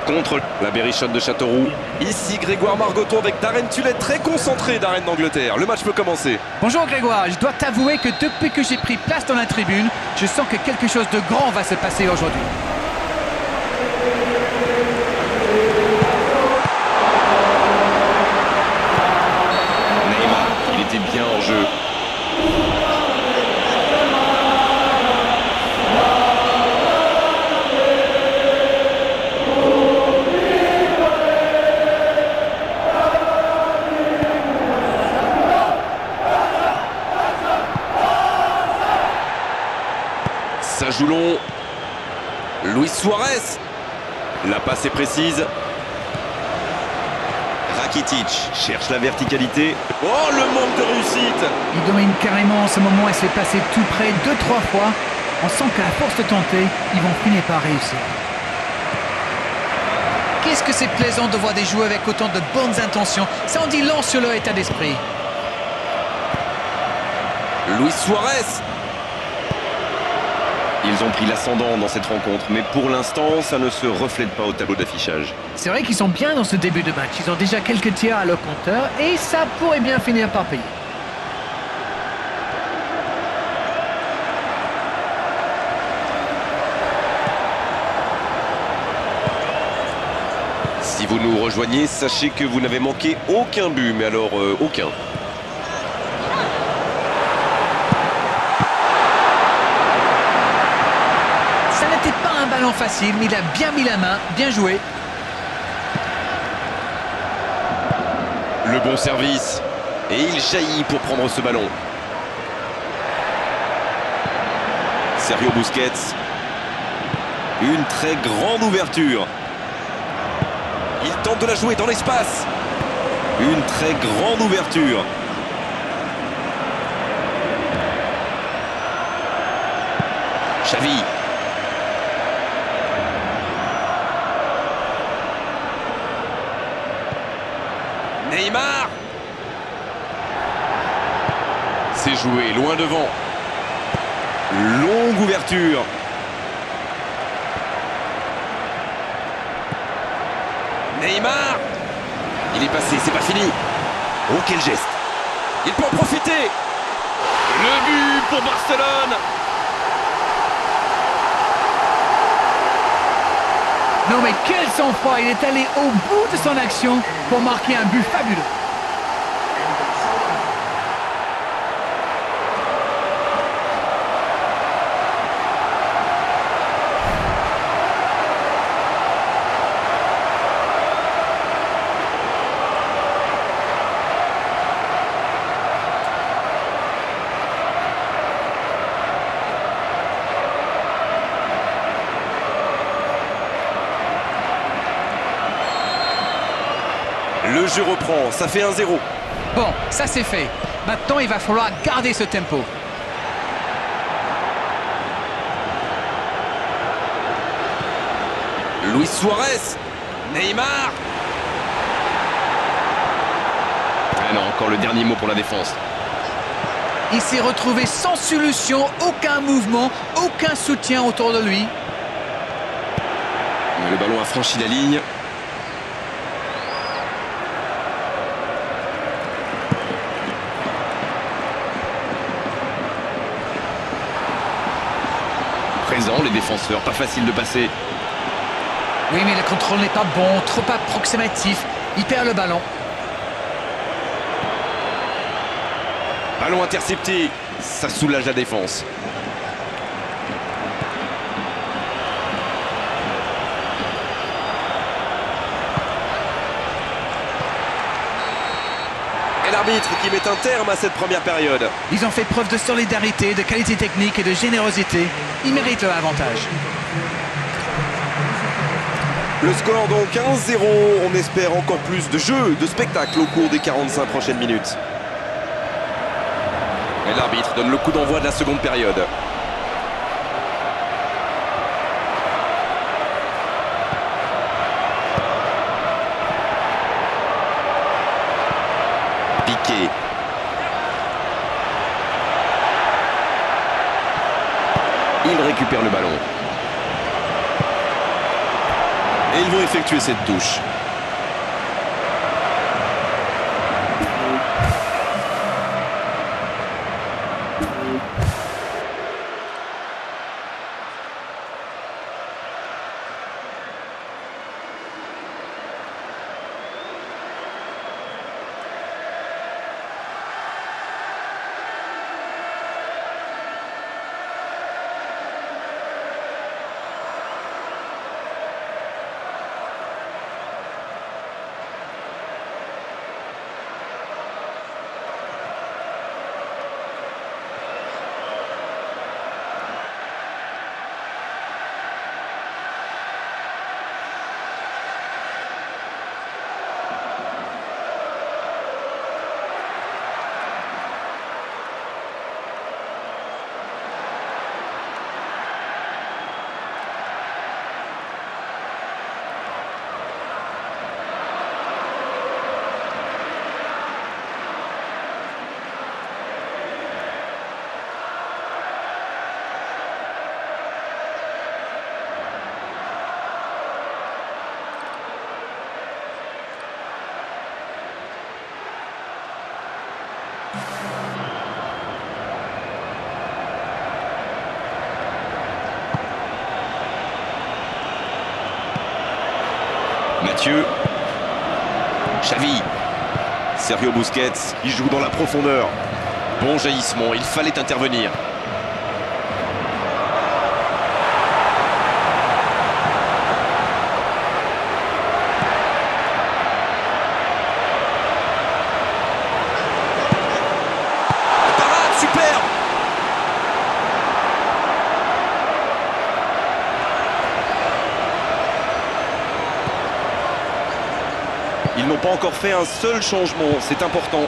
contre la Berrichonne de Châteauroux. Ici Grégoire Margoton avec Darren Tullet, très concentré Darren d'Angleterre. Le match peut commencer. Bonjour Grégoire, je dois t'avouer que depuis que j'ai pris place dans la tribune, je sens que quelque chose de grand va se passer aujourd'hui. Neymar, il était bien en jeu. Ça joue long. Luis Suarez. La passe est précise. Rakitic cherche la verticalité. Oh, le manque de réussite. Il domine carrément en ce moment et se fait passer tout près 2-3 fois. On sent qu'à force de tenter, ils vont finir par réussir. Qu'est-ce que c'est plaisant de voir des joueurs avec autant de bonnes intentions. Ça en dit long sur leur état d'esprit. Luis Suarez. Ils ont pris l'ascendant dans cette rencontre, mais pour l'instant, ça ne se reflète pas au tableau d'affichage. C'est vrai qu'ils sont bien dans ce début de match. Ils ont déjà quelques tirs à leur compteur et ça pourrait bien finir par payer. Si vous nous rejoignez, sachez que vous n'avez manqué aucun but, mais alors aucun. Ça n'était pas un ballon facile, mais il a bien mis la main, bien joué. Le bon service. Et il jaillit pour prendre ce ballon. Sergio Busquets. Une très grande ouverture. Il tente de la jouer dans l'espace. Une très grande ouverture. Xavi. Neymar. C'est joué loin devant. Longue ouverture. Neymar. Il est passé, c'est pas fini. Oh, quel geste. Il peut en profiter. Le but pour Barcelone. Non mais quel sang-froid, il est allé au bout de son action pour marquer un but fabuleux. Le jeu reprend, ça fait 1-0. Bon, ça c'est fait. Maintenant, il va falloir garder ce tempo. Luis Suarez. Neymar. Ah non, encore le dernier mot pour la défense. Il s'est retrouvé sans solution, aucun mouvement, aucun soutien autour de lui. Mais le ballon a franchi la ligne. Présent, les défenseurs, pas facile de passer. Oui, mais le contrôle n'est pas bon, trop approximatif. Il perd le ballon. Ballon intercepté, ça soulage la défense. Et l'arbitre qui met un terme à cette première période. Ils ont fait preuve de solidarité, de qualité technique et de générosité. Ils méritent leur avantage. Le score donc 1-0. On espère encore plus de jeu, de spectacle au cours des 45 prochaines minutes. Et l'arbitre donne le coup d'envoi de la seconde période. Piqué. Il récupère le ballon. Et ils vont effectuer cette touche. Mathieu, Xavi, Sergio Busquets, il joue dans la profondeur. Bon jaillissement, il fallait intervenir. Parade, superbe! Ils n'ont pas encore fait un seul changement, c'est important.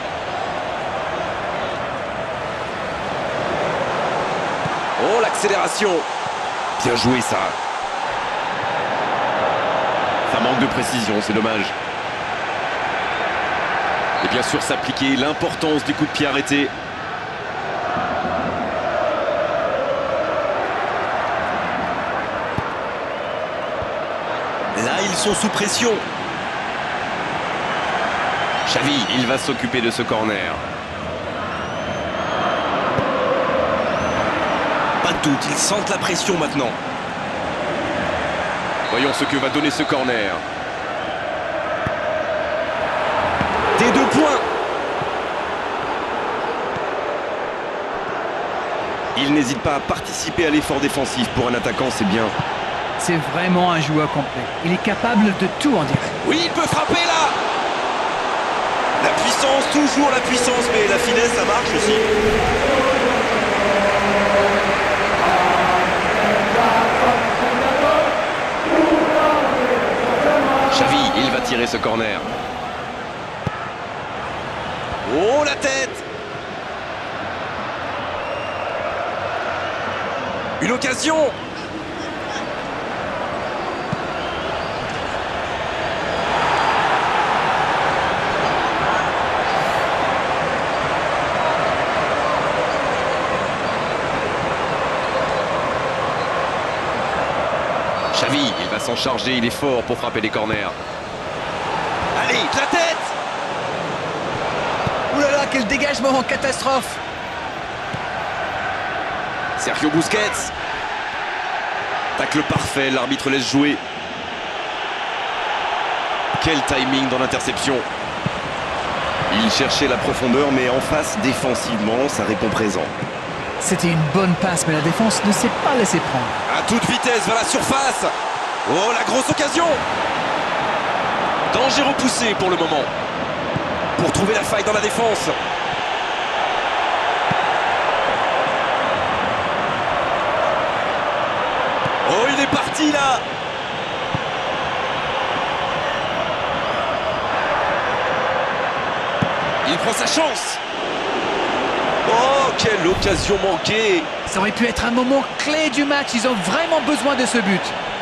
Oh, l'accélération! Bien joué, ça. Ça manque de précision, c'est dommage. Et bien sûr, s'appliquer l'importance du coup de pied arrêté. Là, ils sont sous pression. Xavi, il va s'occuper de ce corner. Pas de doute, ils sentent la pression maintenant. Voyons ce que va donner ce corner. Des 2 points. Il n'hésite pas à participer à l'effort défensif. Pour un attaquant, c'est bien. C'est vraiment un joueur complet. Il est capable de tout en direct. Oui, il peut frapper là. La puissance, toujours la puissance, mais la finesse, ça marche aussi. Xavi, il va tirer ce corner. Oh, la tête! Une occasion! Xavi, il va s'en charger, il est fort pour frapper les corners. Allez, la tête! Ouh là là, quel dégagement, catastrophe! Sergio Busquets. Tacle parfait, l'arbitre laisse jouer. Quel timing dans l'interception. Il cherchait la profondeur, mais en face, défensivement, ça répond présent. C'était une bonne passe, mais la défense ne s'est pas laissée prendre. À toute vitesse vers la surface. Oh, la grosse occasion. Danger repoussé pour le moment. Pour trouver la faille dans la défense. Oh, il est parti là. Il prend sa chance. Oh, quelle occasion manquée. Ça aurait pu être un moment clé du match. Ils ont vraiment besoin de ce but.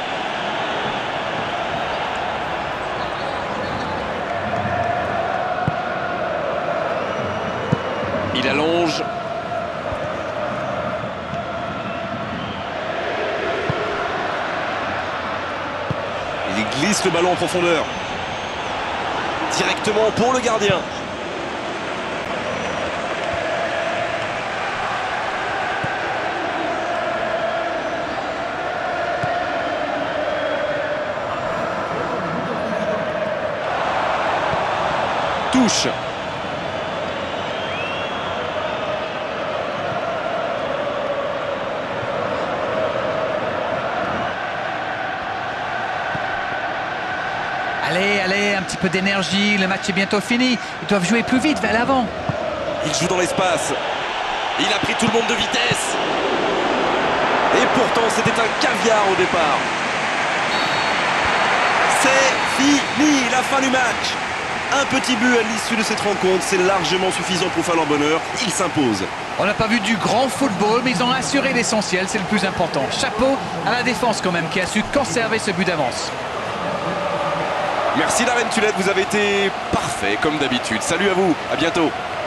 Il allonge. Il glisse le ballon en profondeur. Directement pour le gardien. Touche. Allez, un petit peu d'énergie, le match est bientôt fini. Ils doivent jouer plus vite vers l'avant. Il joue dans l'espace. Il a pris tout le monde de vitesse. Et pourtant, c'était un caviar au départ. C'est fini, la fin du match. Un petit but à l'issue de cette rencontre, c'est largement suffisant pour faire leur bonheur. Ils s'imposent. On n'a pas vu du grand football, mais ils ont assuré l'essentiel, c'est le plus important. Chapeau à la défense quand même, qui a su conserver ce but d'avance. Merci la Reine Tulette, vous avez été parfait comme d'habitude. Salut à vous, à bientôt.